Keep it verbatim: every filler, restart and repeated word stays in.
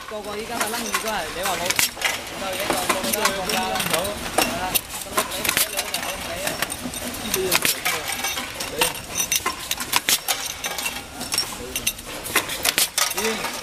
個個依家係拎住都係你話冇冇嘢就冇得放假啦，好係啦，咁你你你就好你啊，呢啲嘢你，啊，你，